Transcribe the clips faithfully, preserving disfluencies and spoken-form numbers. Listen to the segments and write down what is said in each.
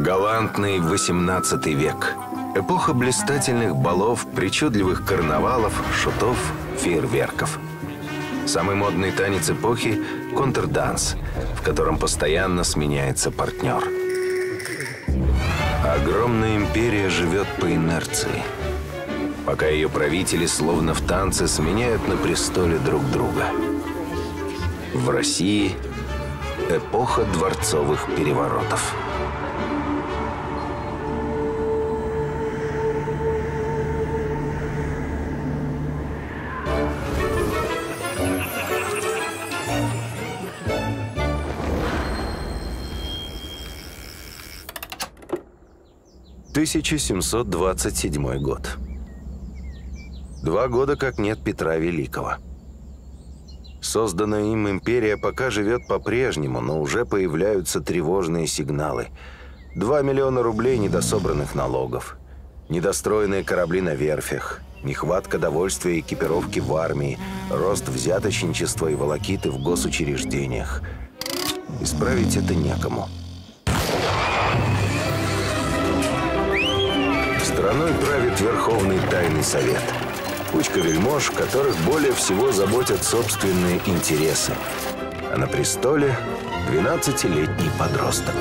Галантный восемнадцатый век. Эпоха блистательных балов, причудливых карнавалов, шутов, фейерверков. Самый модный танец эпохи – контрданс, в котором постоянно сменяется партнер. Огромная империя живет по инерции, пока ее правители словно в танце сменяют на престоле друг друга. В России – эпоха дворцовых переворотов. тысяча семьсот двадцать седьмой год. Два года как нет Петра Великого. Созданная им империя пока живет по-прежнему, но уже появляются тревожные сигналы. Два миллиона рублей недособранных налогов, недостроенные корабли на верфях, нехватка довольствия и экипировки в армии, рост взяточничества и волокиты в госучреждениях. Исправить это некому. Страной правит Верховный Тайный Совет. Кучка вельмож, которых более всего заботят собственные интересы. А на престоле двенадцатилетний подросток.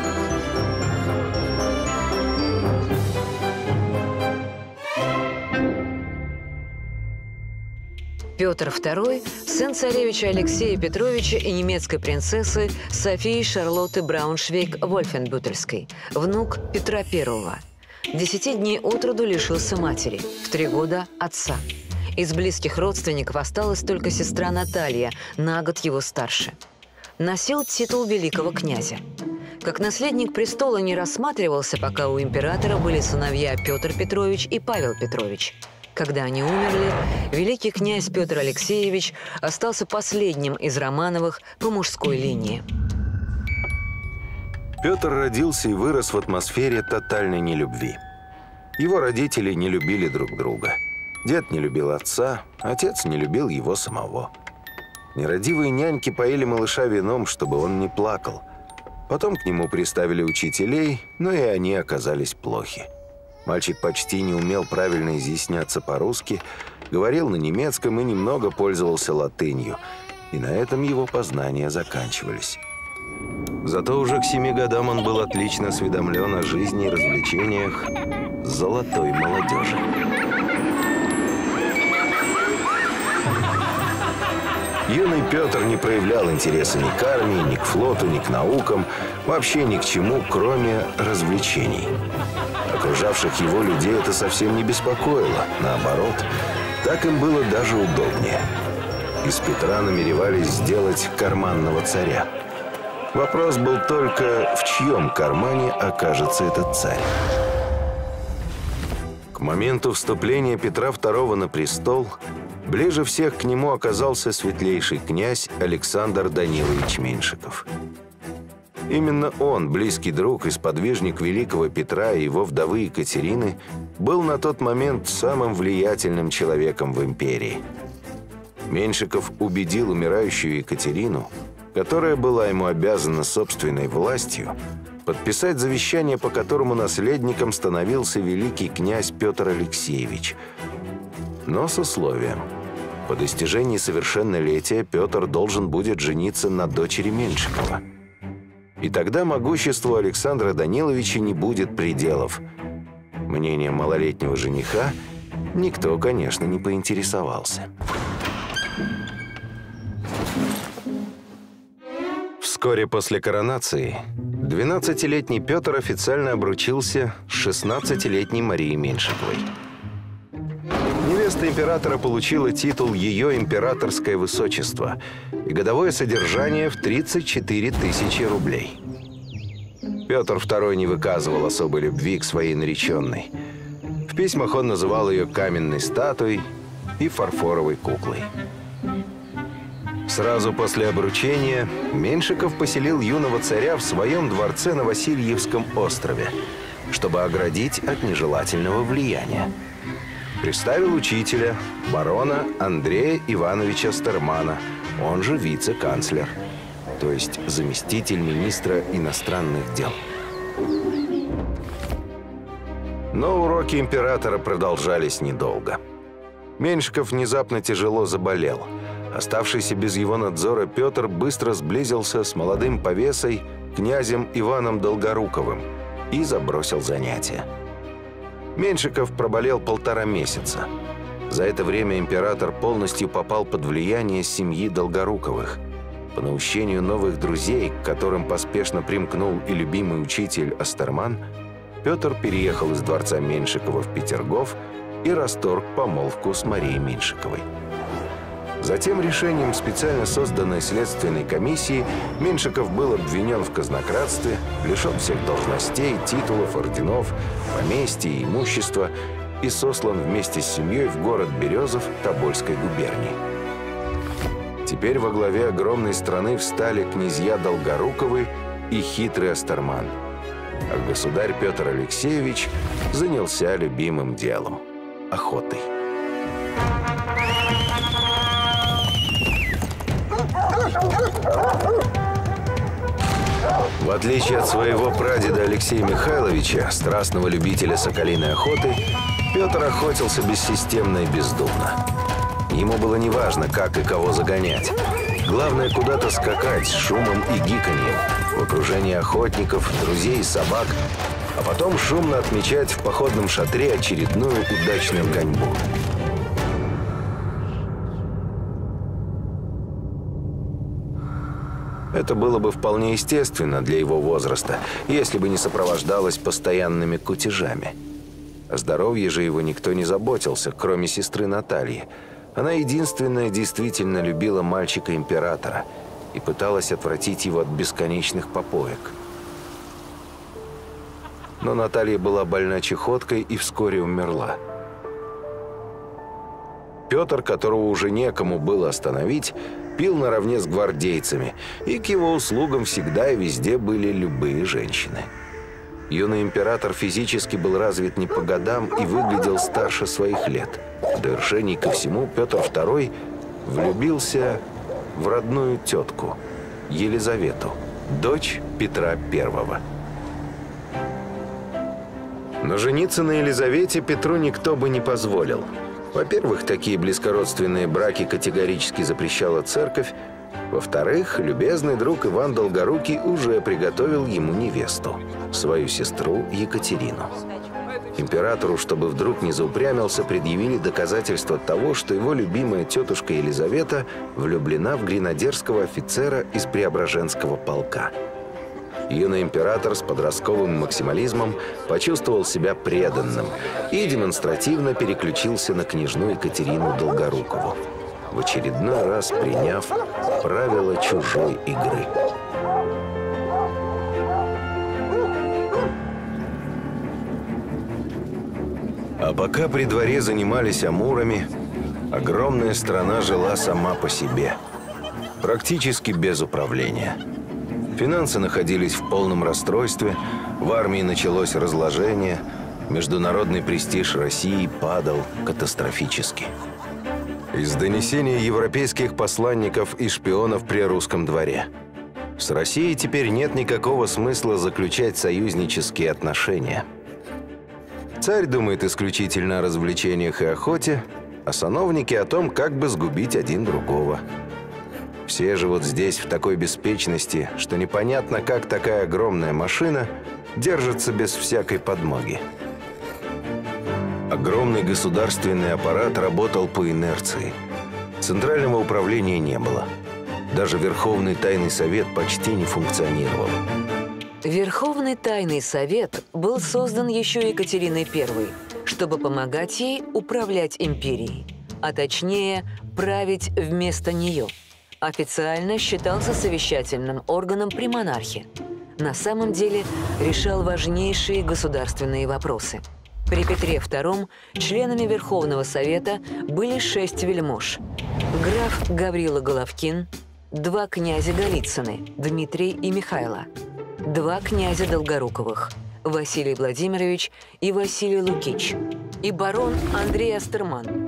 Петр Второй – сын царевича Алексея Петровича и немецкой принцессы Софии Шарлотты Брауншвейг-Вольфенбютельской, внук Петра Первого. Десяти дней от роду лишился матери, в три года – отца. Из близких родственников осталась только сестра Наталья, на год его старше. Носил титул великого князя. Как наследник престола не рассматривался, пока у императора были сыновья Петр Петрович и Павел Петрович. Когда они умерли, великий князь Петр Алексеевич остался последним из Романовых по мужской линии. Петр родился и вырос в атмосфере тотальной нелюбви. Его родители не любили друг друга. Дед не любил отца, отец не любил его самого. Нерадивые няньки поили малыша вином, чтобы он не плакал. Потом к нему приставили учителей, но и они оказались плохи. Мальчик почти не умел правильно изъясняться по-русски, говорил на немецком и немного пользовался латынью. И на этом его познания заканчивались. Зато уже к семи годам он был отлично осведомлен о жизни и развлечениях золотой молодежи. Юный Петр не проявлял интереса ни к армии, ни к флоту, ни к наукам, вообще ни к чему, кроме развлечений. Окружавших его людей это совсем не беспокоило, наоборот, так им было даже удобнее. Из Петра намеревались сделать карманного царя. Вопрос был только, в чьем кармане окажется этот царь. К моменту вступления Петра Второго на престол ближе всех к нему оказался светлейший князь Александр Данилович Меньшиков. Именно он, близкий друг и сподвижник великого Петра и его вдовы Екатерины, был на тот момент самым влиятельным человеком в империи. Меньшиков убедил умирающую Екатерину, которая была ему обязана собственной властью, подписать завещание, по которому наследником становился великий князь Петр Алексеевич. Но с условием: по достижении совершеннолетия Петр должен будет жениться на дочери Меньшикова. И тогда могуществу Александра Даниловича не будет пределов. Мнением малолетнего жениха никто, конечно, не поинтересовался. Вскоре после коронации двенадцатилетний Петр официально обручился с шестнадцатилетней Марией Меньшиковой. Невеста императора получила титул «Ее императорское высочество» и годовое содержание в тридцать четыре тысячи рублей. Петр Второй не выказывал особой любви к своей нареченной. В письмах он называл ее каменной статуей и фарфоровой куклой. Сразу после обручения Меньшиков поселил юного царя в своем дворце на Васильевском острове, чтобы оградить от нежелательного влияния. Представил учителя, барона Андрея Ивановича Стермана, он же вице-канцлер, то есть заместитель министра иностранных дел. Но уроки императора продолжались недолго. Меньшиков внезапно тяжело заболел. Оставшийся без его надзора Петр быстро сблизился с молодым повесой, князем Иваном Долгоруковым, и забросил занятия. Меньшиков проболел полтора месяца. За это время император полностью попал под влияние семьи Долгоруковых. По наущению новых друзей, к которым поспешно примкнул и любимый учитель Астерман, Петр переехал из дворца Меньшикова в Петергоф и расторг помолвку с Марией Меньшиковой. Затем решением специально созданной следственной комиссии Меньшиков был обвинен в казнократстве, лишен всех должностей, титулов, орденов, поместья и имущества и сослан вместе с семьей в город Березов Тобольской губернии. Теперь во главе огромной страны встали князья Долгоруковы и хитрый Астерман, а государь Петр Алексеевич занялся любимым делом – охотой. В отличие от своего прадеда Алексея Михайловича, страстного любителя соколиной охоты, Петр охотился бессистемно и бездумно. Ему было неважно, как и кого загонять. Главное, куда-то скакать с шумом и гиканьем, в окружении охотников, друзей и собак, а потом шумно отмечать в походном шатре очередную удачную гоньбу. Это было бы вполне естественно для его возраста, если бы не сопровождалось постоянными кутежами. О здоровье же его никто не заботился, кроме сестры Натальи. Она единственная действительно любила мальчика-императора и пыталась отвратить его от бесконечных попоек. Но Наталья была больна чахоткой и вскоре умерла. Петр, которого уже некому было остановить, пил наравне с гвардейцами, и к его услугам всегда и везде были любые женщины. Юный император физически был развит не по годам и выглядел старше своих лет. В довершении ко всему Петр Второй влюбился в родную тетку, Елизавету, дочь Петра Первого. Но жениться на Елизавете Петру никто бы не позволил. Во-первых, такие близкородственные браки категорически запрещала церковь. Во-вторых, любезный друг Иван Долгорукий уже приготовил ему невесту, свою сестру Екатерину. Императору, чтобы вдруг не заупрямился, предъявили доказательства того, что его любимая тетушка Елизавета влюблена в гренадерского офицера из Преображенского полка. Юный император с подростковым максимализмом почувствовал себя преданным и демонстративно переключился на княжну Екатерину Долгорукову, в очередной раз приняв правила чужой игры. А пока при дворе занимались амурами, огромная страна жила сама по себе, практически без управления. Финансы находились в полном расстройстве, в армии началось разложение, международный престиж России падал катастрофически. Из донесений европейских посланников и шпионов при русском дворе. С Россией теперь нет никакого смысла заключать союзнические отношения. Царь думает исключительно о развлечениях и охоте, а сановники о том, как бы сгубить один другого. Все живут здесь в такой беспечности, что непонятно, как такая огромная машина держится без всякой подмоги. Огромный государственный аппарат работал по инерции. Центрального управления не было. Даже Верховный Тайный Совет почти не функционировал. Верховный Тайный Совет был создан еще Екатериной Первой, чтобы помогать ей управлять империей, а точнее править вместо нее. Официально считался совещательным органом при монархе. На самом деле решал важнейшие государственные вопросы. При Петре Втором членами Верховного Совета были шесть вельмож. Граф Гаврила Головкин, два князя Голицыны, Дмитрий и Михайло, два князя Долгоруковых, Василий Владимирович и Василий Лукич, и барон Андрей Астерман.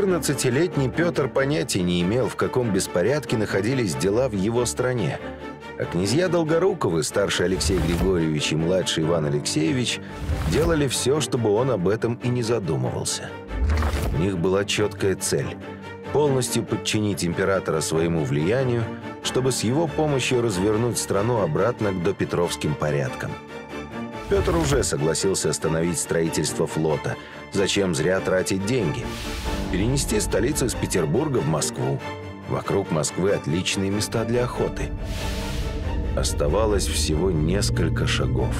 четырнадцатилетний Петр понятия не имел, в каком беспорядке находились дела в его стране. А князья Долгоруковы, старший Алексей Григорьевич и младший Иван Алексеевич, делали все, чтобы он об этом и не задумывался. У них была четкая цель – полностью подчинить императора своему влиянию, чтобы с его помощью развернуть страну обратно к допетровским порядкам. Петр уже согласился остановить строительство флота. Зачем зря тратить деньги? Перенести столицу из Петербурга в Москву. Вокруг Москвы отличные места для охоты. Оставалось всего несколько шагов.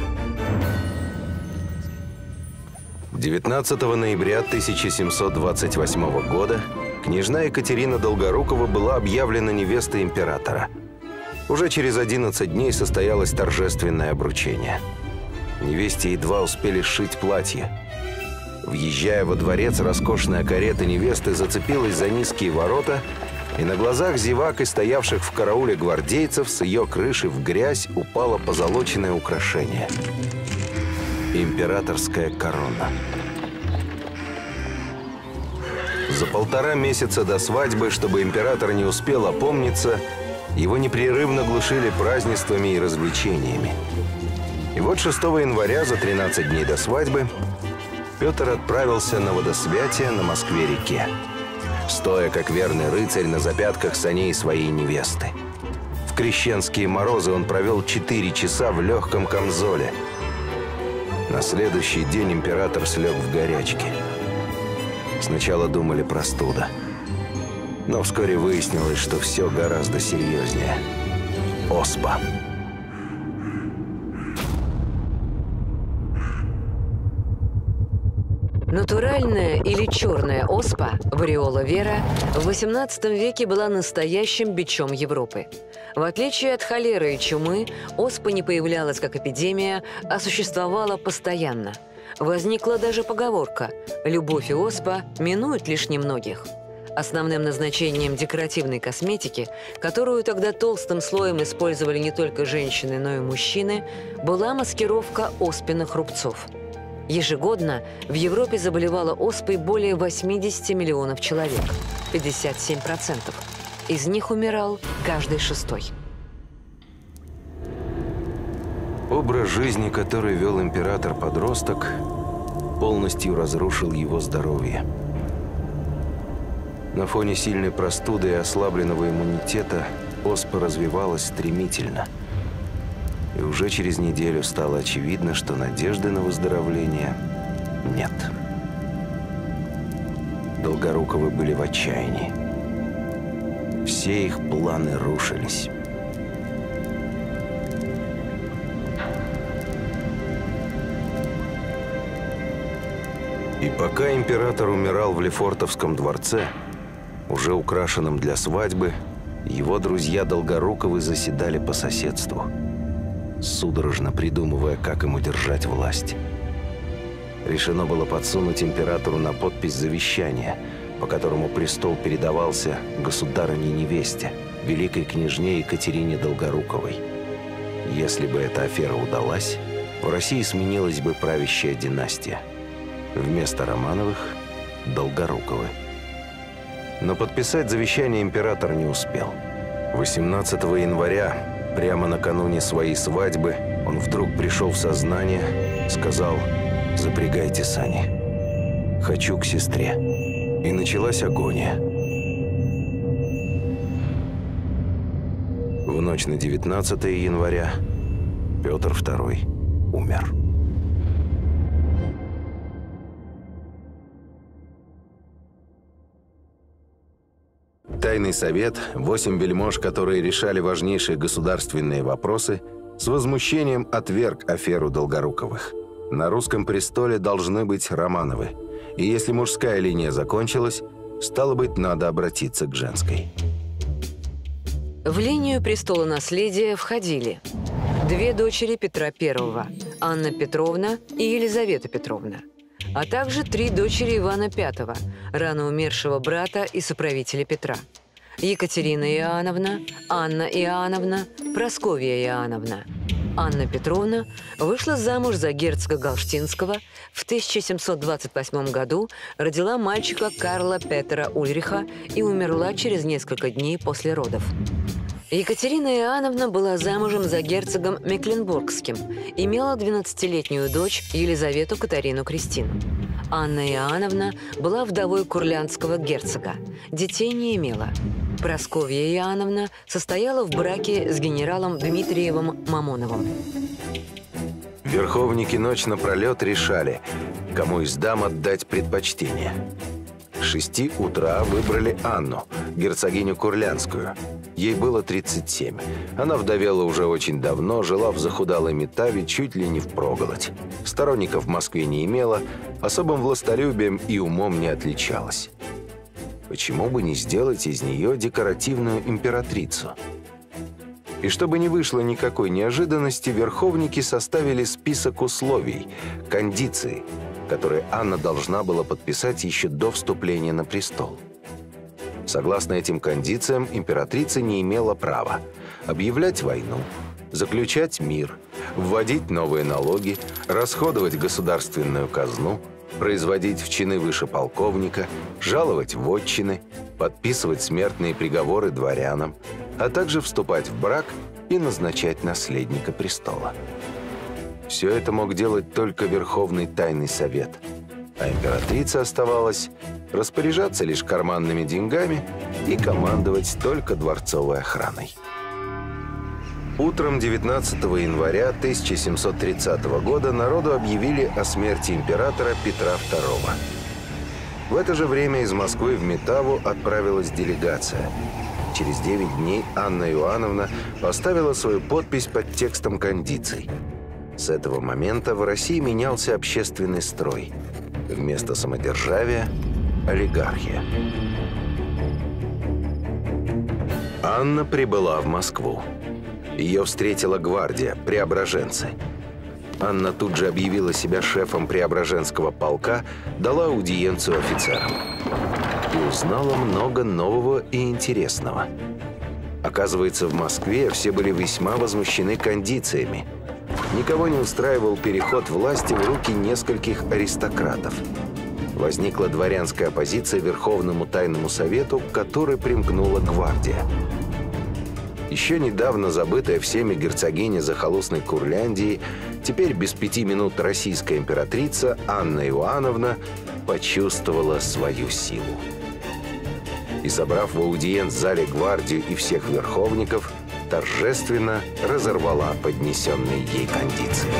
девятнадцатого ноября тысяча семьсот двадцать восьмого года княжна Екатерина Долгорукова была объявлена невестой императора. Уже через одиннадцать дней состоялось торжественное обручение. Невесте едва успели сшить платье. Въезжая во дворец, роскошная карета невесты зацепилась за низкие ворота, и на глазах зевак и стоявших в карауле гвардейцев с ее крыши в грязь упало позолоченное украшение – императорская корона. За полтора месяца до свадьбы, чтобы император не успел опомниться, его непрерывно глушили празднествами и развлечениями. И вот шестого января, за тринадцать дней до свадьбы, Петр отправился на водосвятие на Москве-реке, стоя как верный рыцарь на запятках саней своей невесты. В крещенские морозы он провел четыре часа в легком камзоле. На следующий день император слег в горячке. Сначала думали простуда, но вскоре выяснилось, что все гораздо серьезнее. Оспа. Натуральная или черная оспа, вариола вера, в восемнадцатом веке была настоящим бичом Европы. В отличие от холеры и чумы, оспа не появлялась как эпидемия, а существовала постоянно. Возникла даже поговорка «любовь и оспа минуют лишь немногих». Основным назначением декоративной косметики, которую тогда толстым слоем использовали не только женщины, но и мужчины, была маскировка оспенных рубцов. Ежегодно в Европе заболевало оспой более восьмидесяти миллионов человек, пятьдесят семь процентов. Из них умирал каждый шестой. Образ жизни, который вел император-подросток, полностью разрушил его здоровье. На фоне сильной простуды и ослабленного иммунитета оспа развивалась стремительно. И уже через неделю стало очевидно, что надежды на выздоровление нет. Долгоруковы были в отчаянии. Все их планы рушились. И пока император умирал в Лефортовском дворце, уже украшенном для свадьбы, его друзья Долгоруковы заседали по соседству, судорожно придумывая, как ему держать власть. Решено было подсунуть императору на подпись завещание, по которому престол передавался государыне-невесте, великой княжне Екатерине Долгоруковой. Если бы эта афера удалась, в России сменилась бы правящая династия. Вместо Романовых – Долгоруковы. Но подписать завещание император не успел. восемнадцатого января, прямо накануне своей свадьбы, он вдруг пришел в сознание, сказал: «Запрягайте сани. Хочу к сестре». И началась агония. В ночь на девятнадцатое января Петр второй умер. Тайный совет, восемь вельмож, которые решали важнейшие государственные вопросы, с возмущением отверг аферу Долгоруковых. На русском престоле должны быть Романовы. И если мужская линия закончилась, стало быть, надо обратиться к женской. В линию престола наследия входили две дочери Петра Первого – Анна Петровна и Елизавета Петровна, а также три дочери Ивана Пятого, рано умершего брата и соправителя Петра – Екатерина Иоанновна, Анна Иоанновна, Прасковья Иоанновна. Анна Петровна вышла замуж за герцога Галштинского, в тысяча семьсот двадцать восьмом году родила мальчика Карла Петера Ульриха и умерла через несколько дней после родов. Екатерина Иоанновна была замужем за герцогом Мекленбургским, имела двенадцатилетнюю дочь Елизавету Катарину Кристину. Анна Иоанновна была вдовой курляндского герцога, детей не имела. Прасковья Иоанновна состояла в браке с генералом Дмитриевым Мамоновым. Верховники ночь напролет решали, кому из дам отдать предпочтение. К шести утра выбрали Анну, герцогиню Курлянскую. Ей было тридцать семь. Она вдовела уже очень давно, жила в захудалой Метаве чуть ли не впроголодь. Сторонников в Москве не имела, особым властолюбием и умом не отличалась. Почему бы не сделать из нее декоративную императрицу? И чтобы не вышло никакой неожиданности, верховники составили список условий, кондиций, которые Анна должна была подписать еще до вступления на престол. Согласно этим кондициям, императрица не имела права объявлять войну, заключать мир, вводить новые налоги, расходовать государственную казну, производить в чины выше полковника, жаловать вотчины, подписывать смертные приговоры дворянам, а также вступать в брак и назначать наследника престола. Все это мог делать только Верховный Тайный Совет, а императрица оставалась распоряжаться лишь карманными деньгами и командовать только дворцовой охраной. Утром девятнадцатого января тысяча семьсот тридцатого года народу объявили о смерти императора Петра второго. В это же время из Москвы в Метаву отправилась делегация. Через девять дней Анна Иоанновна поставила свою подпись под текстом кондиций. С этого момента в России менялся общественный строй. Вместо самодержавия – олигархия. Анна прибыла в Москву. Ее встретила гвардия, преображенцы. Анна тут же объявила себя шефом Преображенского полка, дала аудиенцию офицерам. И узнала много нового и интересного. Оказывается, в Москве все были весьма возмущены кондициями. Никого не устраивал переход власти в руки нескольких аристократов. Возникла дворянская оппозиция Верховному Тайному Совету, к которой примкнула гвардия. Еще недавно забытая всеми герцогиня захолустной Курляндии, теперь без пяти минут российская императрица Анна Иоанновна почувствовала свою силу. И, собрав в аудиенц-зале гвардию и всех верховников, торжественно разорвала поднесенные ей кондиции.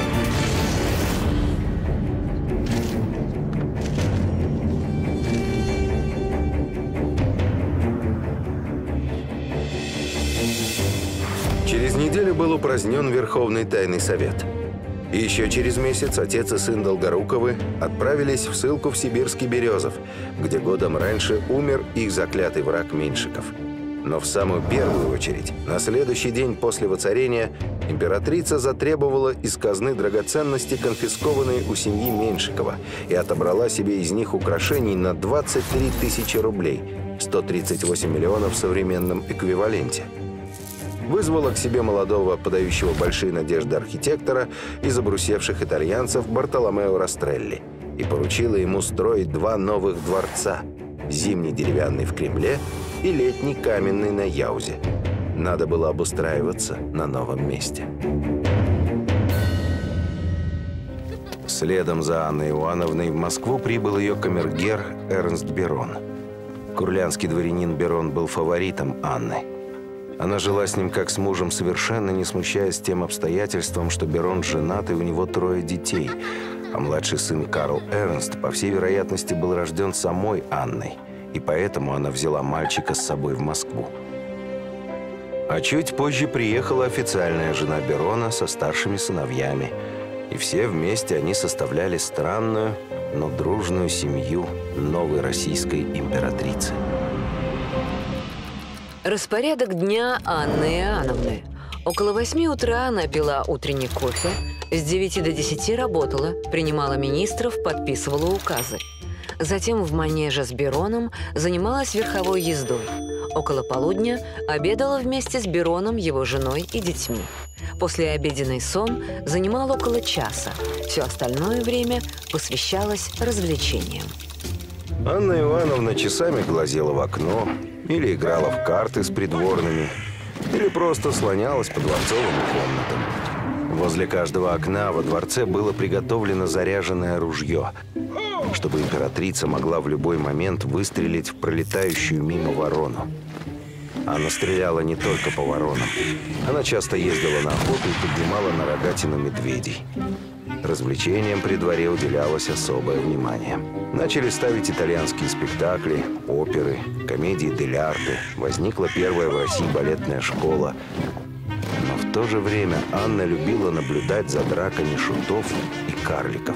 Через неделю был упразднен Верховный Тайный Совет. И еще через месяц отец и сын Долгоруковы отправились в ссылку в Сибирский Березов, где годом раньше умер их заклятый враг Меньшиков. Но в самую первую очередь, на следующий день после воцарения, императрица затребовала из казны драгоценности, конфискованные у семьи Меньшикова, и отобрала себе из них украшений на двадцать три тысячи рублей, сто тридцать восемь миллионов в современном эквиваленте. Вызвала к себе молодого, подающего большие надежды архитектора из обрусевших итальянцев Бартоломео Растрелли и поручила ему строить два новых дворца – зимний деревянный в Кремле и летний каменный на Яузе. Надо было обустраиваться на новом месте. Следом за Анной Иоанновной в Москву прибыл ее камергер Эрнст Берон. Курлянский дворянин Берон был фаворитом Анны. Она жила с ним как с мужем, совершенно не смущаясь тем обстоятельством, что Берон женат и у него трое детей, а младший сын Карл Эрнст, по всей вероятности, был рожден самой Анной, и поэтому она взяла мальчика с собой в Москву. А чуть позже приехала официальная жена Берона со старшими сыновьями, и все вместе они составляли странную, но дружную семью новой российской императрицы. Распорядок дня Анны Иоанновны. Около восьми утра она пила утренний кофе, с девяти до десяти работала, принимала министров, подписывала указы. Затем в манеже с Бероном занималась верховой ездой. Около полудня обедала вместе с Бероном, его женой и детьми. Послеобеденный сон занимал около часа. Все остальное время посвящалось развлечениям. Анна Иоанновна часами глазела в окно или играла в карты с придворными, или просто слонялась по дворцовым комнатам. Возле каждого окна во дворце было приготовлено заряженное ружье, чтобы императрица могла в любой момент выстрелить в пролетающую мимо ворону. Она стреляла не только по воронам. Она часто ездила на охоту и поднимала на рогатину медведей. Развлечениям при дворе уделялось особое внимание. Начали ставить итальянские спектакли, оперы, комедии дель арте. Возникла первая в России балетная школа. Но в то же время Анна любила наблюдать за драками шутов и карликов.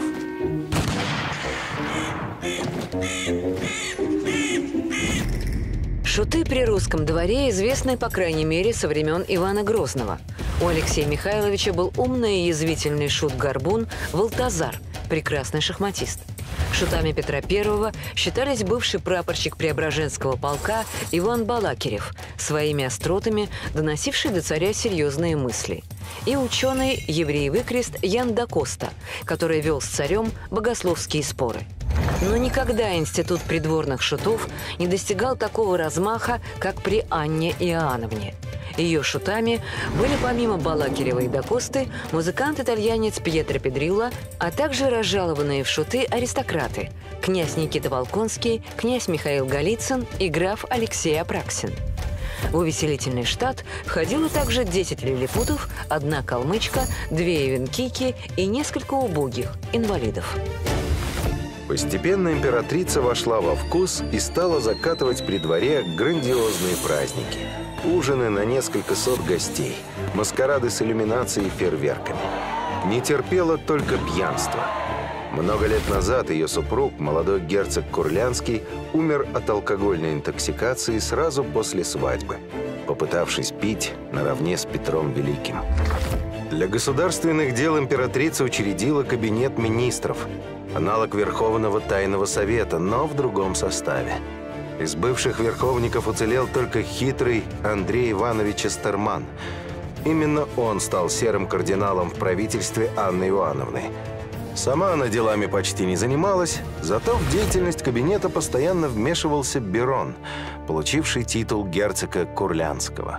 Шуты при русском дворе известны, по крайней мере, со времен Ивана Грозного. У Алексея Михайловича был умный и язвительный шут-горбун Валтазар, прекрасный шахматист. Шутами Петра Первого считались бывший прапорщик Преображенского полка Иван Балакирев, своими остротами доносивший до царя серьезные мысли, и ученый еврей-выкрест Ян да Коста, который вел с царем богословские споры. Но никогда институт придворных шутов не достигал такого размаха, как при Анне Иоанновне. Ее шутами были помимо Балакирева и да Косты музыкант-итальянец Пьетро Педрилла, а также разжалованные в шуты аристократы – князь Никита Волконский, князь Михаил Голицын и граф Алексей Апраксин. В увеселительный штат входило также десять лилипутов, одна калмычка, две эвенкийки и несколько убогих инвалидов. Постепенно императрица вошла во вкус и стала закатывать при дворе грандиозные праздники. Ужины на несколько сот гостей, маскарады с иллюминацией и фейерверками. Не терпела только пьянство. Много лет назад ее супруг, молодой герцог Курлянский, умер от алкогольной интоксикации сразу после свадьбы, попытавшись пить наравне с Петром Великим. Для государственных дел императрица учредила кабинет министров, аналог Верховного Тайного Совета, но в другом составе. Из бывших верховников уцелел только хитрый Андрей Иванович Эстерман. Именно он стал серым кардиналом в правительстве Анны Иоанновны. Сама она делами почти не занималась, зато в деятельность кабинета постоянно вмешивался Берон, получивший титул герцога Курлянского.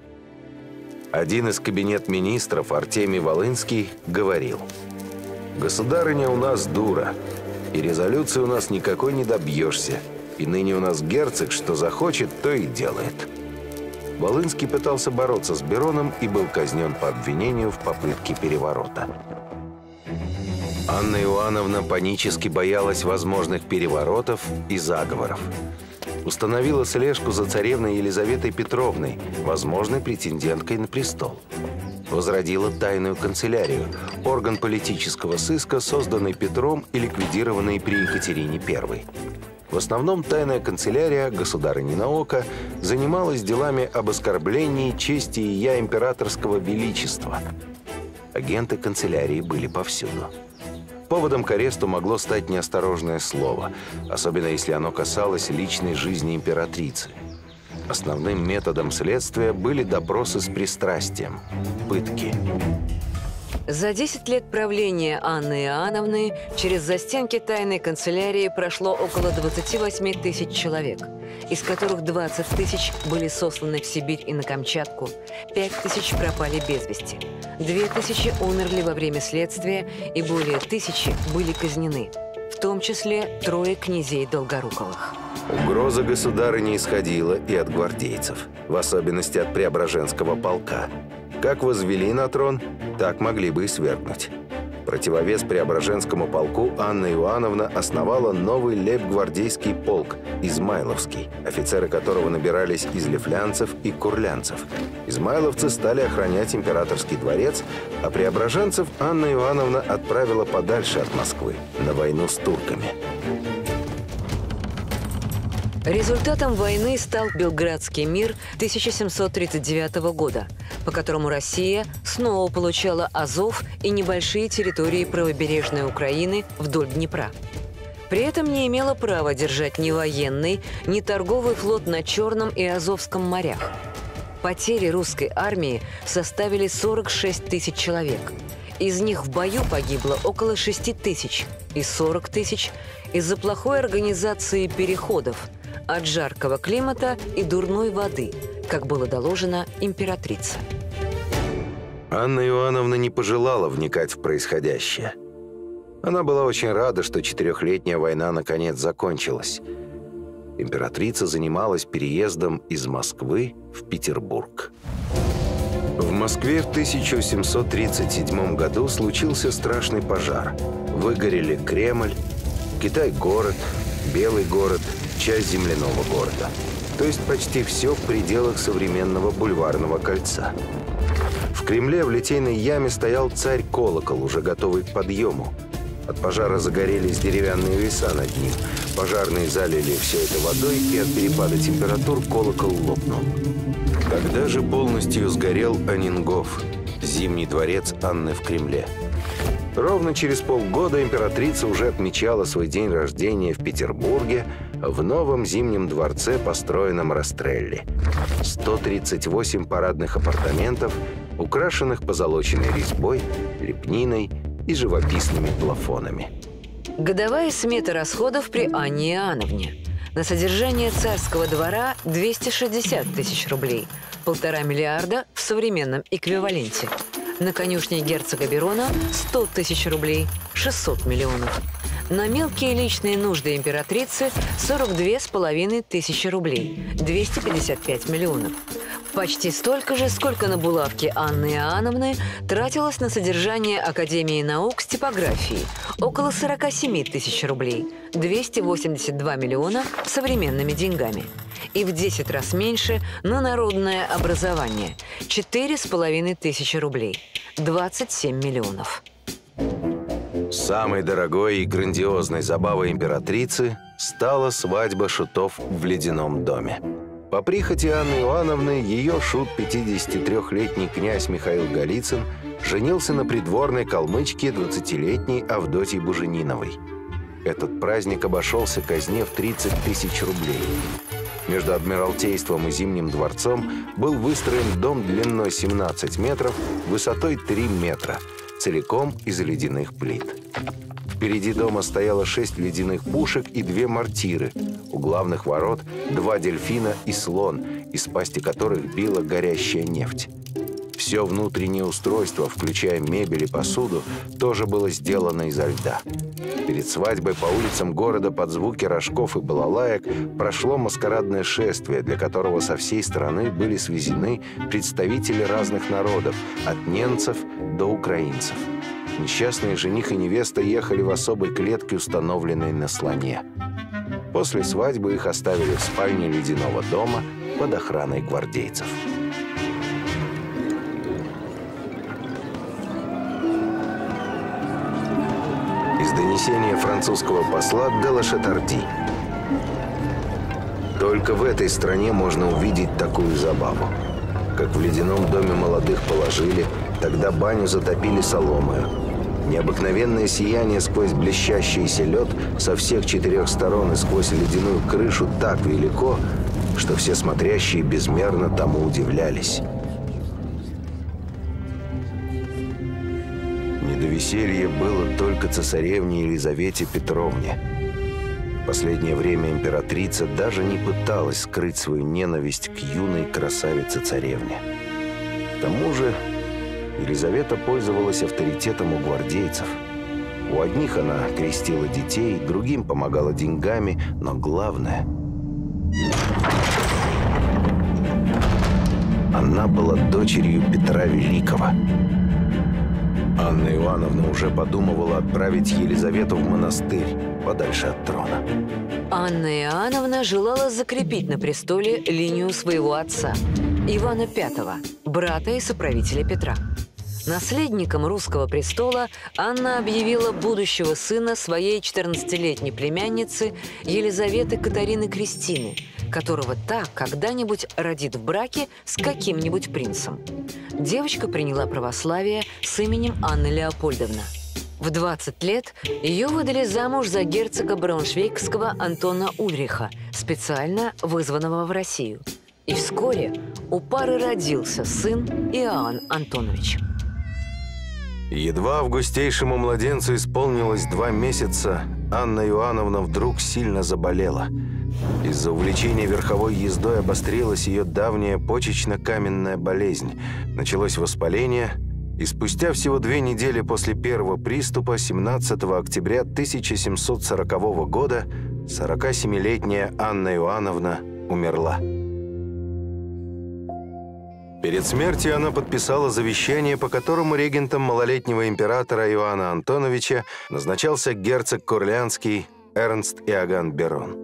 Один из кабинет-министров, Артемий Волынский, говорил: «Государыня у нас дура, и резолюции у нас никакой не добьешься, и ныне у нас герцог, что захочет, то и делает». Волынский пытался бороться с Бероном и был казнен по обвинению в попытке переворота. Анна Иоанновна панически боялась возможных переворотов и заговоров. Установила слежку за царевной Елизаветой Петровной, возможной претенденткой на престол. Возродила тайную канцелярию, орган политического сыска, созданный Петром и ликвидированный при Екатерине Первой. В основном тайная канцелярия, государынино око, занималась делами об оскорблении чести и я императорского величества. Агенты канцелярии были повсюду. Поводом к аресту могло стать неосторожное слово, особенно если оно касалось личной жизни императрицы. Основным методом следствия были допросы с пристрастием – пытки. За десять лет правления Анны Иоанновны через застенки тайной канцелярии прошло около двадцати восьми тысяч человек, из которых двадцать тысяч были сосланы в Сибирь и на Камчатку, пять тысяч пропали без вести, две тысячи умерли во время следствия и более тысячи были казнены, в том числе трое князей Долгоруковых. Угроза государыни исходила и от гвардейцев, в особенности от Преображенского полка. Как возвели на трон, так могли бы и свергнуть. Противовес Преображенскому полку Анна Иоанновна основала новый лейб-гвардейский полк Измайловский, офицеры которого набирались из лифлянцев и курлянцев. Измайловцы стали охранять императорский дворец, а преображенцев Анна Иоанновна отправила подальше от Москвы, на войну с турками. Результатом войны стал Белградский мир тысяча семьсот тридцать девятого года, по которому Россия снова получала Азов и небольшие территории правобережной Украины вдоль Днепра. При этом не имела права держать ни военный, ни торговый флот на Черном и Азовском морях. Потери русской армии составили сорок шесть тысяч человек. Из них в бою погибло около шести тысяч и сорок тысяч из-за плохой организации переходов, от жаркого климата и дурной воды, как было доложено императрице. Анна Иоанновна не пожелала вникать в происходящее. Она была очень рада, что четырехлетняя война наконец закончилась. Императрица занималась переездом из Москвы в Петербург. В Москве в тысяча семьсот тридцать седьмом году случился страшный пожар. Выгорели Кремль, Китай-город, Белый город, часть земляного города. То есть почти все в пределах современного бульварного кольца. В Кремле в Литейной яме стоял царь-колокол, уже готовый к подъему. От пожара загорелись деревянные веса над ним. Пожарные залили все это водой, и от перепада температур колокол лопнул. Тогда же полностью сгорел Анингоф, Зимний дворец Анны в Кремле. Ровно через полгода императрица уже отмечала свой день рождения в Петербурге в новом Зимнем дворце, построенном Растрелли. сто тридцать восемь парадных апартаментов, украшенных позолоченной резьбой, лепниной и живописными плафонами. Годовая смета расходов при Анне Иоанновне. На содержание царского двора двести шестьдесят тысяч рублей, полтора миллиарда в современном эквиваленте. На конюшне герцога Берона сто тысяч рублей, шестьсот миллионов. На мелкие личные нужды императрицы сорок две с половиной тысячи рублей, двести пятьдесят пять миллионов. Почти столько же, сколько на булавки Анны Иоанновны тратилось на содержание Академии наук с типографией, около сорока семи тысяч рублей, двести восемьдесят два миллиона современными деньгами. И в десять раз меньше на народное образование, четыре с половиной тысячи рублей, двадцать семь миллионов. Самой дорогой и грандиозной забавой императрицы стала свадьба шутов в Ледяном доме. По прихоти Анны Иоанновны ее шут, пятидесятитрёхлетний князь Михаил Голицын, женился на придворной калмычке двадцатилетней Авдотьи Бужениновой. Этот праздник обошелся казне в тридцать тысяч рублей. Между Адмиралтейством и Зимним дворцом был выстроен дом длиной семнадцать метров, высотой три метра, целиком из ледяных плит. Впереди дома стояло шесть ледяных пушек и две мортиры. У главных ворот два дельфина и слон, из пасти которых била горящая нефть. Все внутреннее устройство, включая мебель и посуду, тоже было сделано изо льда. Перед свадьбой по улицам города под звуки рожков и балалаек прошло маскарадное шествие, для которого со всей страны были свезены представители разных народов, от немцев до украинцев. Несчастные жених и невеста ехали в особой клетке, установленной на слоне. После свадьбы их оставили в спальне Ледяного дома под охраной гвардейцев. Из донесения французского посла де ла Шатарди. Только в этой стране можно увидеть такую забаву. Как в Ледяном доме молодых положили, тогда баню затопили соломою. Необыкновенное сияние сквозь блестящийся лед со всех четырех сторон и сквозь ледяную крышу так велико, что все смотрящие безмерно тому удивлялись. Не до веселья было только цесаревне Елизавете Петровне. В последнее время императрица даже не пыталась скрыть свою ненависть к юной красавице-царевне. К тому же Елизавета пользовалась авторитетом у гвардейцев. У одних она крестила детей, другим помогала деньгами, но главное – она была дочерью Петра Великого. Анна Иоанновна уже подумывала отправить Елизавету в монастырь, подальше от трона. Анна Иоанновна желала закрепить на престоле линию своего отца, Ивана Пятого, брата и соправителя Петра. Наследником русского престола Анна объявила будущего сына своей четырнадцатилетней племянницы Елизаветы Катарины Кристины, которого та когда-нибудь родит в браке с каким-нибудь принцем. Девочка приняла православие с именем Анна Леопольдовна. В двадцать лет ее выдали замуж за герцога Брауншвейгского Антона Ульриха, специально вызванного в Россию. И вскоре у пары родился сын Иоанн Антонович. Едва августейшему младенцу исполнилось два месяца, Анна Иоанновна вдруг сильно заболела. Из-за увлечения верховой ездой обострилась ее давняя почечно-каменная болезнь. Началось воспаление, и спустя всего две недели после первого приступа, семнадцатого октября тысяча семьсот сорокового года, сорокасемилетняя Анна Иоанновна умерла. Перед смертью она подписала завещание, по которому регентом малолетнего императора Иоанна Антоновича назначался герцог Курлянский Эрнст Иоганн Берон.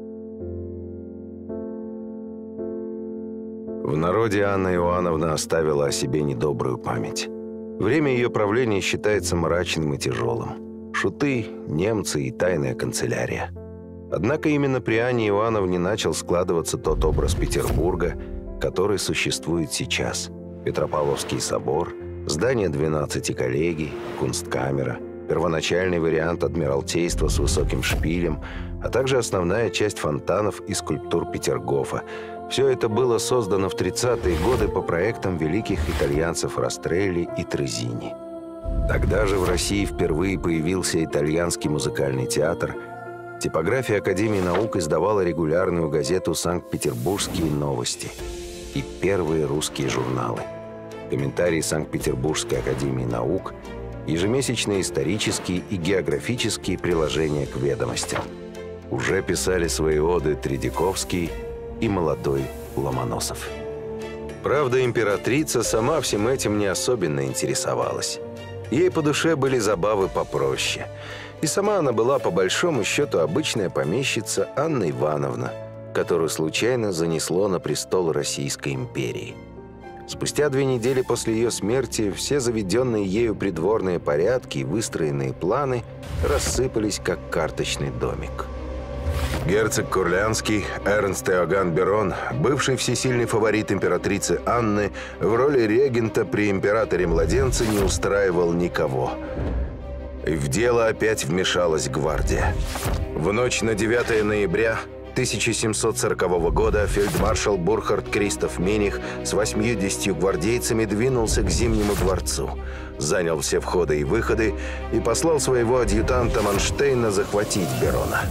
В народе Анна Иоанновна оставила о себе недобрую память. Время ее правления считается мрачным и тяжелым. Шуты, немцы и тайная канцелярия. Однако именно при Анне Иоанновне начал складываться тот образ Петербурга, который существует сейчас. Петропавловский собор, здание двенадцати коллегий, кунсткамера, первоначальный вариант Адмиралтейства с высоким шпилем, а также основная часть фонтанов и скульптур Петергофа. Все это было создано в тридцатые годы по проектам великих итальянцев Растрелли и Трезини. Тогда же в России впервые появился итальянский музыкальный театр. Типография Академии наук издавала регулярную газету «Санкт-Петербургские новости» и первые русские журналы. Комментарии Санкт-Петербургской академии наук, ежемесячные исторические и географические приложения к ведомостям. Уже писали свои оды Тредяковский и молодой Ломоносов. Правда, императрица сама всем этим не особенно интересовалась. Ей по душе были забавы попроще. И сама она была, по большому счету, обычная помещица Анна Ивановна, которую случайно занесло на престол Российской империи. Спустя две недели после ее смерти все заведенные ею придворные порядки и выстроенные планы рассыпались, как карточный домик. Герцог Курлянский Эрнст Иоганн Берон, бывший всесильный фаворит императрицы Анны, в роли регента при императоре-младенце не устраивал никого. И в дело опять вмешалась гвардия. В ночь на девятое ноября тысяча семьсот сорокового года фельдмаршал Бурхард Кристоф Миних с восьмьюдесятью гвардейцами двинулся к Зимнему дворцу, занял все входы и выходы и послал своего адъютанта Манштейна захватить Берона.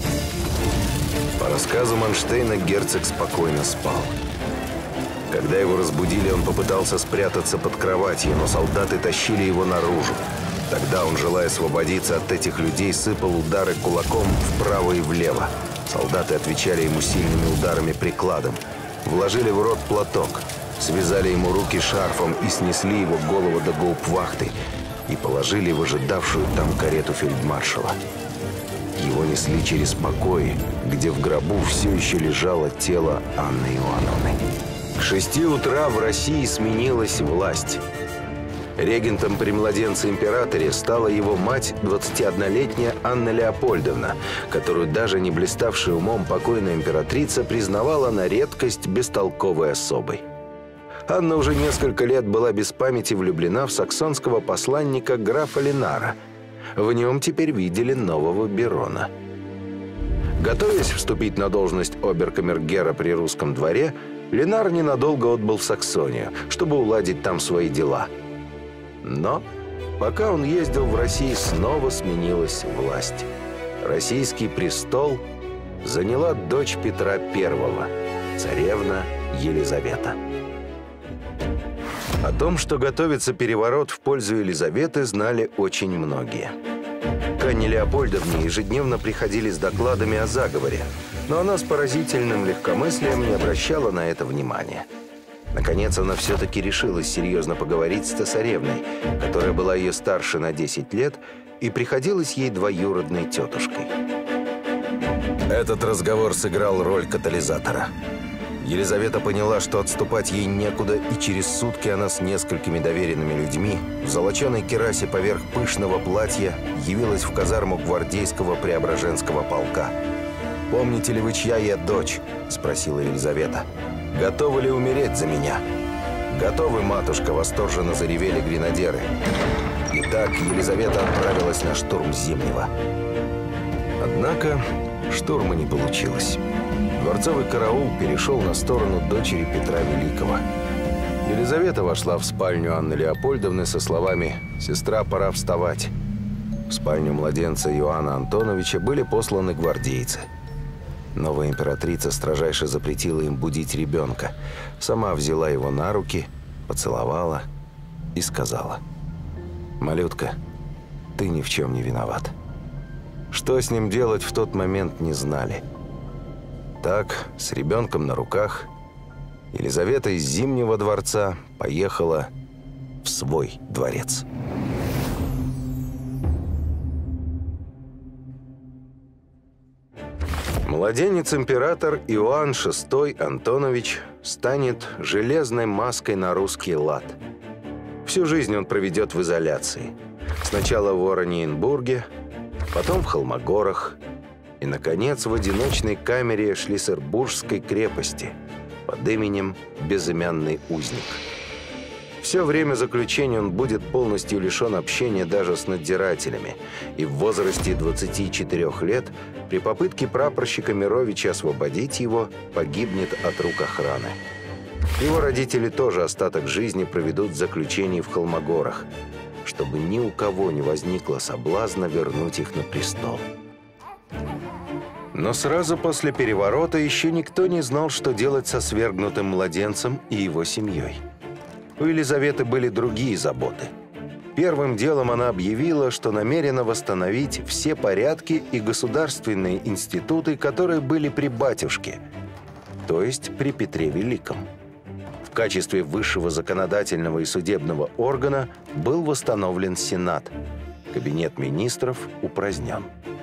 По рассказу Манштейна, герцог спокойно спал. Когда его разбудили, он попытался спрятаться под кроватью, но солдаты тащили его наружу. Тогда он, желая освободиться от этих людей, сыпал удары кулаком вправо и влево. Солдаты отвечали ему сильными ударами прикладом. Вложили в рот платок, связали ему руки шарфом и снесли его голову до гауптвахты и положили в ожидавшую там карету фельдмаршала. Его несли через покои, где в гробу все еще лежало тело Анны Иоанновны. К шести утра в России сменилась власть. Регентом при младенце-императоре стала его мать, двадцатиоднолетняя Анна Леопольдовна, которую даже не блиставшая умом покойная императрица признавала на редкость бестолковой особой. Анна уже несколько лет была без памяти влюблена в саксонского посланника графа Ленара. В нем теперь видели нового Берона. Готовясь вступить на должность оберкамергера при русском дворе, Ленар ненадолго отбыл в Саксонию, чтобы уладить там свои дела. Но пока он ездил в России, снова сменилась власть. Российский престол заняла дочь Петра Первого, царевна Елизавета. О том, что готовится переворот в пользу Елизаветы, знали очень многие. К Анне Леопольдовне ежедневно приходили с докладами о заговоре, но она с поразительным легкомыслием не обращала на это внимания. Наконец, она все-таки решилась серьезно поговорить с цесаревной, которая была ее старше на десять лет и приходилась ей двоюродной тетушкой. Этот разговор сыграл роль катализатора. Елизавета поняла, что отступать ей некуда, и через сутки она с несколькими доверенными людьми в золоченой керасе поверх пышного платья явилась в казарму гвардейского Преображенского полка. «Помните ли вы, чья я дочь?» – спросила Елизавета. «Готовы ли умереть за меня?» «Готовы, матушка!» – восторженно заревели гренадеры. Итак, Елизавета отправилась на штурм Зимнего. Однако штурма не получилось. Дворцовый караул перешел на сторону дочери Петра Великого. Елизавета вошла в спальню Анны Леопольдовны со словами «Сестра, пора вставать». В спальню младенца Иоанна Антоновича были посланы гвардейцы. Новая императрица строжайше запретила им будить ребенка. Сама взяла его на руки, поцеловала и сказала: «Малютка, ты ни в чем не виноват». Что с ним делать в тот момент не знали. Так, с ребенком на руках, Елизавета из Зимнего дворца поехала в свой дворец. Младенец-император Иоанн шестой Антонович станет железной маской на русский лад. Всю жизнь он проведет в изоляции. Сначала в Ораниенбурге, потом в Холмогорах и, наконец, в одиночной камере Шлиссербургской крепости под именем Безымянный узник. Все время заключения он будет полностью лишен общения даже с надзирателями, и в возрасте двадцати четырёх лет при попытке прапорщика Мировича освободить его погибнет от рук охраны. Его родители тоже остаток жизни проведут в заключении в Холмогорах, чтобы ни у кого не возникло соблазна вернуть их на престол. Но сразу после переворота еще никто не знал, что делать со свергнутым младенцем и его семьей. У Елизаветы были другие заботы. Первым делом она объявила, что намерена восстановить все порядки и государственные институты, которые были при батюшке, то есть при Петре Великом. В качестве высшего законодательного и судебного органа был восстановлен Сенат. Кабинет министров упразднен.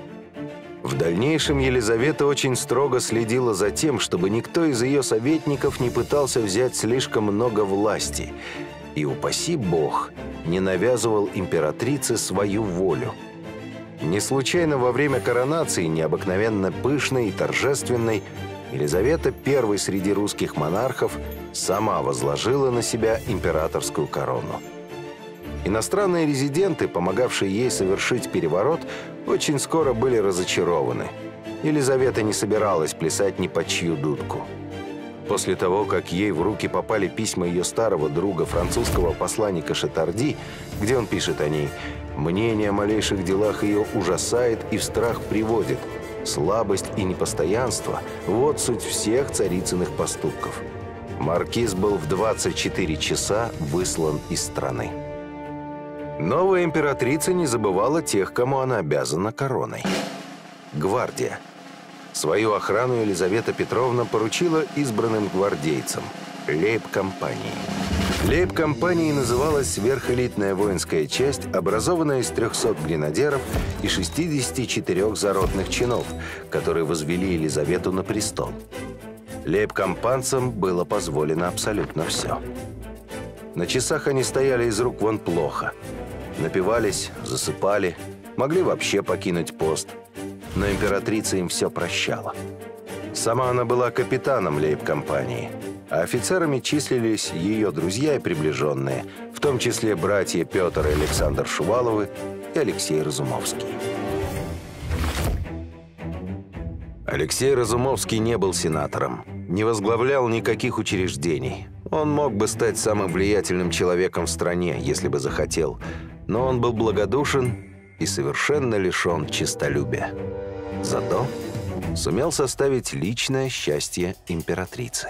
В дальнейшем Елизавета очень строго следила за тем, чтобы никто из ее советников не пытался взять слишком много власти и, упаси Бог, не навязывал императрице свою волю. Не случайно во время коронации, необыкновенно пышной и торжественной, Елизавета, первой среди русских монархов, сама возложила на себя императорскую корону. Иностранные резиденты, помогавшие ей совершить переворот, очень скоро были разочарованы. Елизавета не собиралась плясать ни под чью дудку. После того, как ей в руки попали письма ее старого друга, французского посланника Шатарди, где он пишет о ней: «Мнение о малейших делах ее ужасает и в страх приводит. Слабость и непостоянство – вот суть всех царицыных поступков». Маркиз был в двадцать четыре часа выслан из страны. Новая императрица не забывала тех, кому она обязана короной. Гвардия. Свою охрану Елизавета Петровна поручила избранным гвардейцам – лейб-компании. Лейб-компанией называлась сверхэлитная воинская часть, образованная из трёхсот гренадеров и шестидесяти четырёх заротных чинов, которые возвели Елизавету на престол. Лейб-компанцам было позволено абсолютно все. На часах они стояли из рук вон плохо. Напивались, засыпали, могли вообще покинуть пост. Но императрица им все прощала. Сама она была капитаном лейб-компании, а офицерами числились ее друзья и приближенные, в том числе братья Петр и Александр Шуваловы и Алексей Разумовский. Алексей Разумовский не был сенатором, не возглавлял никаких учреждений. Он мог бы стать самым влиятельным человеком в стране, если бы захотел, но он был благодушен и совершенно лишен честолюбия. Зато сумел составить личное счастье императрицы.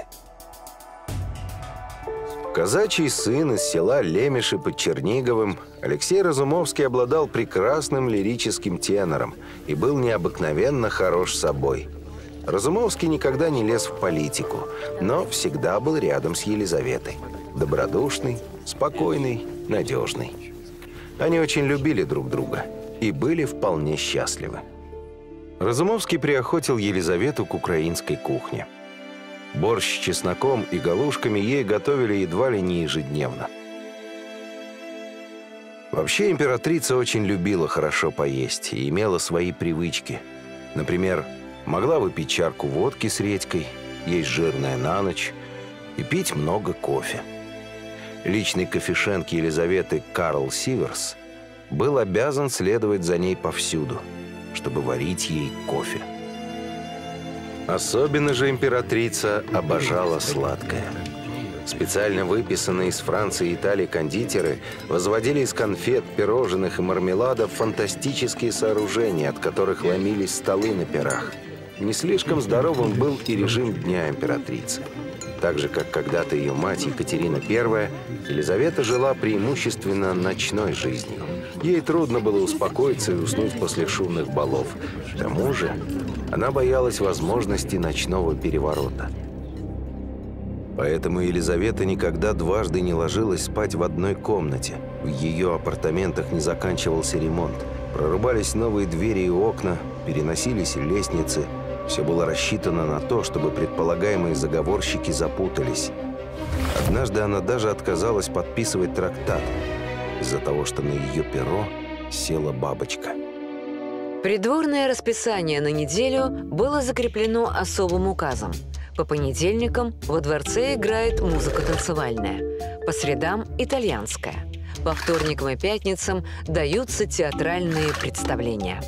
Казачий сын из села Лемеши под Черниговым, Алексей Разумовский обладал прекрасным лирическим тенором и был необыкновенно хорош собой. Разумовский никогда не лез в политику, но всегда был рядом с Елизаветой. Добродушный, спокойный, надежный. Они очень любили друг друга и были вполне счастливы. Разумовский приохотил Елизавету к украинской кухне. Борщ с чесноком и галушками ей готовили едва ли не ежедневно. Вообще императрица очень любила хорошо поесть и имела свои привычки. Например, могла выпить чарку водки с редькой, есть жирное на ночь и пить много кофе. Личный кофешенк Елизаветы Карл Сиверс был обязан следовать за ней повсюду, чтобы варить ей кофе. Особенно же императрица обожала сладкое. Специально выписанные из Франции и Италии кондитеры возводили из конфет, пирожных и мармеладов фантастические сооружения, от которых ломились столы на пирах. не слишком здоровым был и режим Дня императрицы. Так же, как когда-то ее мать Екатерина Первая, Елизавета жила преимущественно ночной жизнью. Ей трудно было успокоиться и уснуть после шумных балов. К тому же она боялась возможности ночного переворота. Поэтому Елизавета никогда дважды не ложилась спать в одной комнате. В ее апартаментах не заканчивался ремонт. Прорубались новые двери и окна, переносились лестницы. Все было рассчитано на то, чтобы предполагаемые заговорщики запутались. Однажды она даже отказалась подписывать трактат из-за того, что на ее перо села бабочка. Придворное расписание на неделю было закреплено особым указом. По понедельникам во дворце играет музыка танцевальная, по средам – итальянская. По вторникам и пятницам даются театральные представления.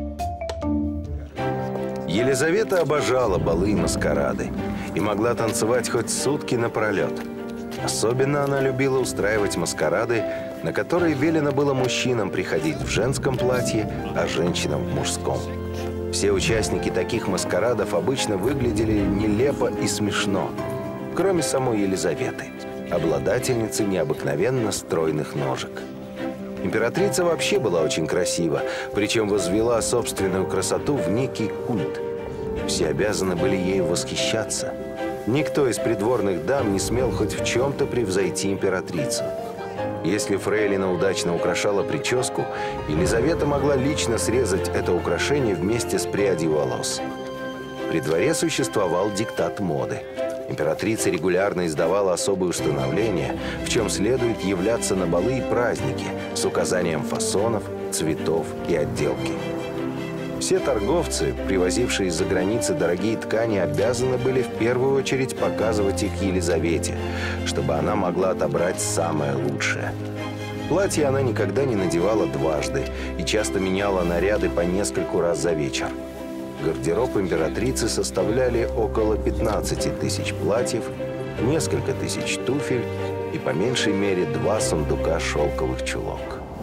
Елизавета обожала балы и маскарады и могла танцевать хоть сутки напролет. Особенно она любила устраивать маскарады, на которые велено было мужчинам приходить в женском платье, а женщинам в мужском. Все участники таких маскарадов обычно выглядели нелепо и смешно, кроме самой Елизаветы, обладательницы необыкновенно стройных ножек. Императрица вообще была очень красива, причем возвела собственную красоту в некий культ. Все обязаны были ею восхищаться. Никто из придворных дам не смел хоть в чем-то превзойти императрицу. Если фрейлина удачно украшала прическу, Елизавета могла лично срезать это украшение вместе с прядью волос. При дворе существовал диктат моды. Императрица регулярно издавала особые установления, в чем следует являться на балы и праздники с указанием фасонов, цветов и отделки. Все торговцы, привозившие из-за границы дорогие ткани, обязаны были в первую очередь показывать их Елизавете, чтобы она могла отобрать самое лучшее. Платье она никогда не надевала дважды и часто меняла наряды по нескольку раз за вечер. Гардероб императрицы составляли около пятнадцати тысяч платьев, несколько тысяч туфель и по меньшей мере два сундука шелковых чулок.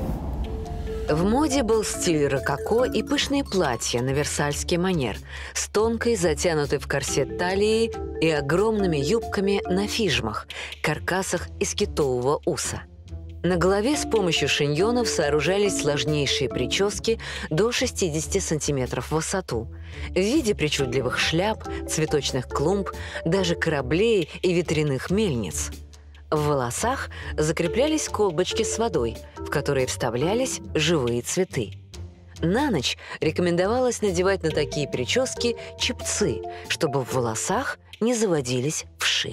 В моде был стиль рококо и пышные платья на версальский манер с тонкой, затянутой в корсет талией и огромными юбками на фижмах, каркасах из китового уса. На голове с помощью шиньонов сооружались сложнейшие прически до шестидесяти сантиметров в высоту в виде причудливых шляп, цветочных клумб, даже кораблей и ветряных мельниц. В волосах закреплялись колбочки с водой, в которые вставлялись живые цветы. На ночь рекомендовалось надевать на такие прически чепцы, чтобы в волосах не заводились вши.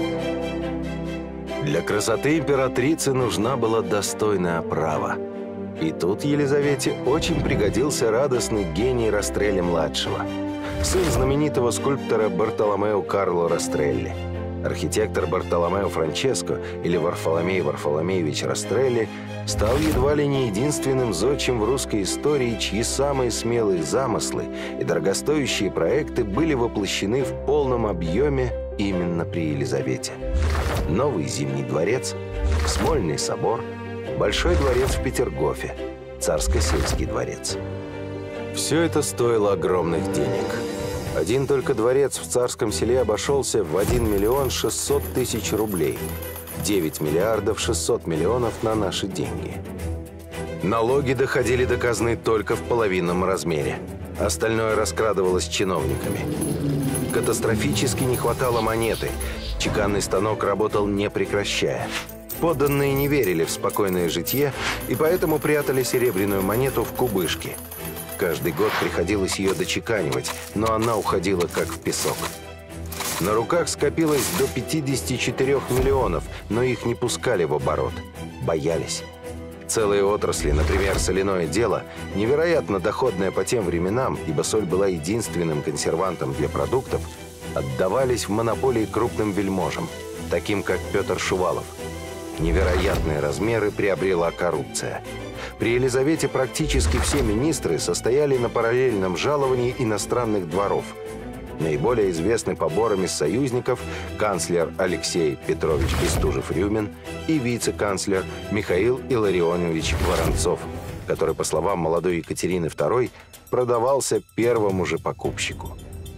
Для красоты императрицы нужна была достойная оправа. И тут Елизавете очень пригодился радостный гений Растрелли-младшего, сын знаменитого скульптора Бартоломео Карло Растрелли. Архитектор Бартоломео Франческо, или Варфоломей Варфоломеевич Растрелли, стал едва ли не единственным зодчим в русской истории, чьи самые смелые замыслы и дорогостоящие проекты были воплощены в полном объеме именно при Елизавете. Новый Зимний дворец, Смольный собор, Большой дворец в Петергофе, Царско-сельский дворец. Все это стоило огромных денег. Один только дворец в Царском селе обошелся в один миллион шестьсот тысяч рублей. девять миллиардов шестьсот миллионов на наши деньги. Налоги доходили до казны только в половинном размере. Остальное раскрадывалось чиновниками. Катастрофически не хватало монеты. Чеканный станок работал не прекращая. Подданные не верили в спокойное житье и поэтому прятали серебряную монету в кубышке. Каждый год приходилось ее дочеканивать, но она уходила как в песок. На руках скопилось до пятидесяти четырёх миллионов, но их не пускали в оборот. Боялись. Целые отрасли, например, соляное дело, невероятно доходное по тем временам, ибо соль была единственным консервантом для продуктов, отдавались в монополии крупным вельможам, таким как Петр Шувалов. Невероятные размеры приобрела коррупция. При Елизавете практически все министры состояли на параллельном жаловании иностранных дворов. Наиболее известны поборами союзников канцлер Алексей Петрович Бестужев-Рюмин и вице-канцлер Михаил Илларионович Воронцов, который, по словам молодой Екатерины второй, продавался первому же покупщику.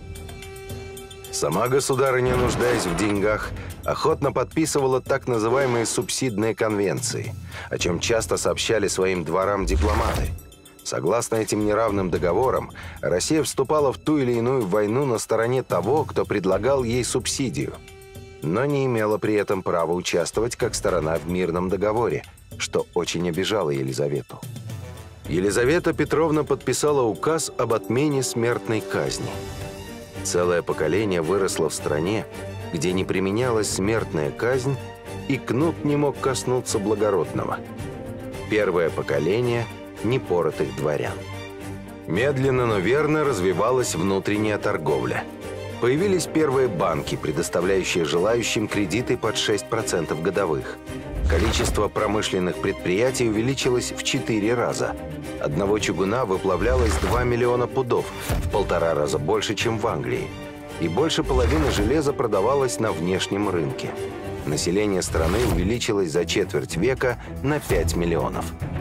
Сама государыня, нуждаясь в деньгах, охотно подписывала так называемые субсидные конвенции, о чем часто сообщали своим дворам дипломаты. Согласно этим неравным договорам, Россия вступала в ту или иную войну на стороне того, кто предлагал ей субсидию, но не имела при этом права участвовать как сторона в мирном договоре, что очень обижало Елизавету. Елизавета Петровна подписала указ об отмене смертной казни. Целое поколение выросло в стране, где не применялась смертная казнь, и кнут не мог коснуться благородного. Первое поколение непоротых дворян. Медленно, но верно развивалась внутренняя торговля. Появились первые банки, предоставляющие желающим кредиты под шесть процентов годовых. Количество промышленных предприятий увеличилось в четыре раза. Одного чугуна выплавлялось два миллиона пудов, в полтора раза больше, чем в Англии. И больше половины железа продавалось на внешнем рынке. Население страны увеличилось за четверть века на пять миллионов.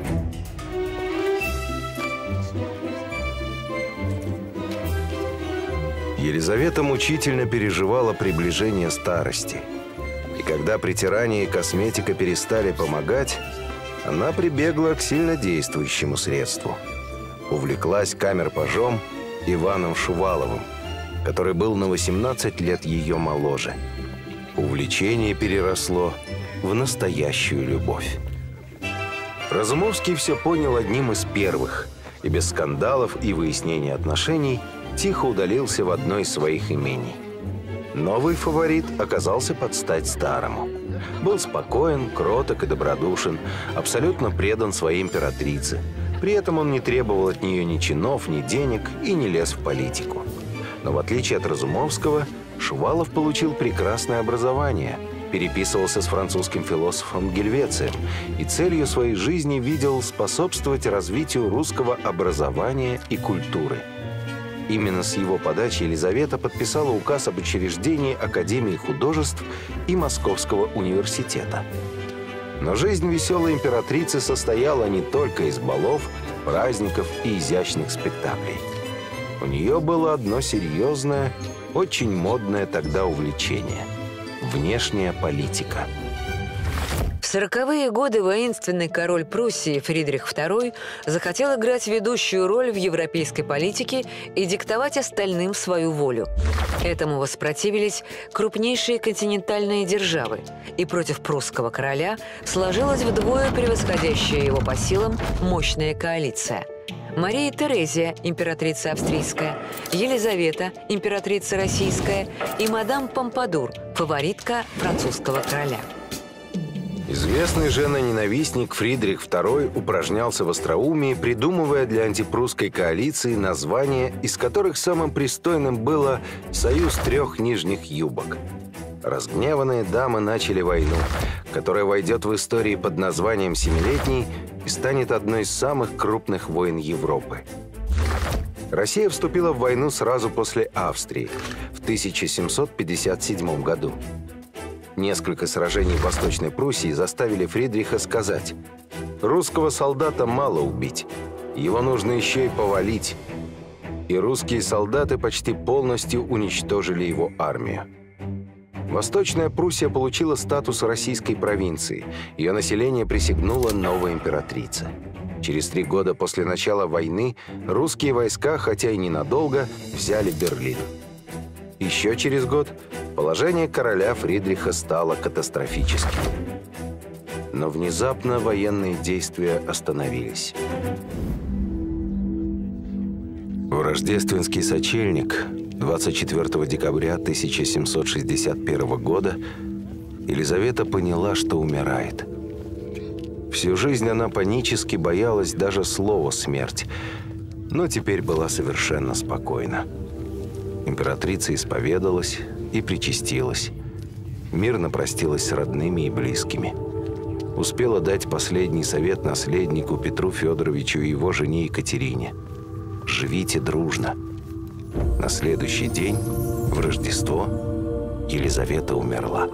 Елизавета мучительно переживала приближение старости. И когда притирание и косметика перестали помогать, она прибегла к сильнодействующему средству. Увлеклась камер-пажом Иваном Шуваловым, который был на восемнадцать лет ее моложе. Увлечение переросло в настоящую любовь. Разумовский все понял одним из первых, и без скандалов и выяснения отношений тихо удалился в одно из своих имений. Новый фаворит оказался под стать старому. Был спокоен, кроток и добродушен, абсолютно предан своей императрице. При этом он не требовал от нее ни чинов, ни денег и не лез в политику. Но в отличие от Разумовского, Шувалов получил прекрасное образование, переписывался с французским философом Гельвецием и целью своей жизни видел способствовать развитию русского образования и культуры. Именно с его подачи Елизавета подписала указ об учреждении Академии художеств и Московского университета. Но жизнь веселой императрицы состояла не только из балов, праздников и изящных спектаклей. У нее было одно серьезное, очень модное тогда увлечение – внешняя политика. В сороковые годы воинственный король Пруссии Фридрих второй захотел играть ведущую роль в европейской политике и диктовать остальным свою волю. Этому воспротивились крупнейшие континентальные державы, и против прусского короля сложилась вдвое превосходящая его по силам мощная коалиция. Мария Терезия, императрица австрийская, Елизавета, императрица российская, и мадам Помпадур, фаворитка французского короля. Известный женоненавистник Фридрих второй упражнялся в остроумии, придумывая для антипрусской коалиции названия, из которых самым пристойным было «Союз трех нижних юбок». Разгневанные дамы начали войну, которая войдет в историю под названием «Семилетней» и станет одной из самых крупных войн Европы. Россия вступила в войну сразу после Австрии в тысяча семьсот пятьдесят седьмом году. Несколько сражений в Восточной Пруссии заставили Фридриха сказать: «Русского солдата мало убить, его нужно еще и повалить». И русские солдаты почти полностью уничтожили его армию. Восточная Пруссия получила статус российской провинции. Ее население присягнуло новой императрице. Через три года после начала войны русские войска, хотя и ненадолго, взяли Берлин. Еще через год положение короля Фридриха стало катастрофическим. Но внезапно военные действия остановились. В рождественский сочельник двадцать четвёртого декабря тысяча семьсот шестьдесят первого года Елизавета поняла, что умирает. Всю жизнь она панически боялась даже слова «смерть», но теперь была совершенно спокойна. Императрица исповедалась и причастилась. Мирно простилась с родными и близкими. Успела дать последний совет наследнику Петру Федоровичу и его жене Екатерине: «Живите дружно». На следующий день, в Рождество, Елизавета умерла.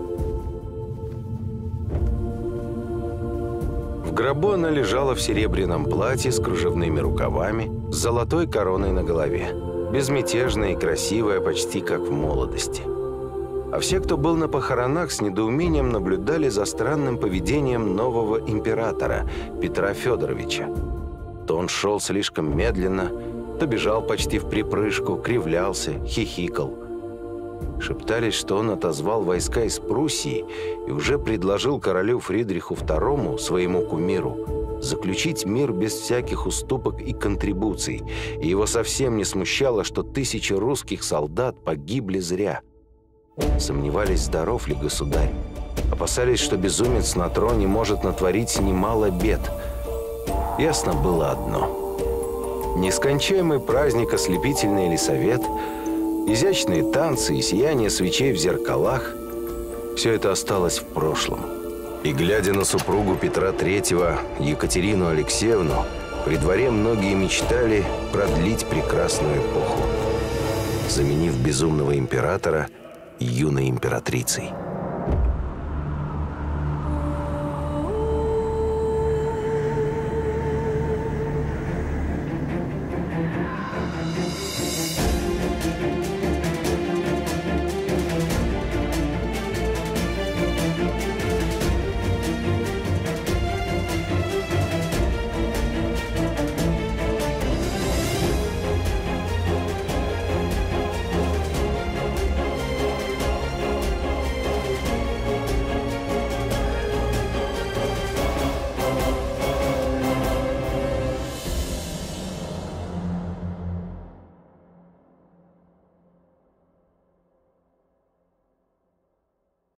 В гробу она лежала в серебряном платье с кружевными рукавами, с золотой короной на голове. безмятежная и красивая, почти как в молодости. А все, кто был на похоронах, с недоумением наблюдали за странным поведением нового императора, Петра Федоровича. То он шел слишком медленно, то бежал почти в припрыжку, кривлялся, хихикал. Шептались, что он отозвал войска из Пруссии и уже предложил королю Фридриху второму, своему кумиру, заключить мир без всяких уступок и контрибуций, и его совсем не смущало, что тысячи русских солдат погибли зря. Сомневались, здоров ли государь, опасались, что безумец на троне может натворить немало бед. Ясно было одно. Нескончаемый праздник ослепительный Елисавет, изящные танцы и сияние свечей в зеркалах – все это осталось в прошлом. И, глядя на супругу Петра Третьего, Екатерину Алексеевну, при дворе многие мечтали продлить прекрасную эпоху, заменив безумного императора юной императрицей.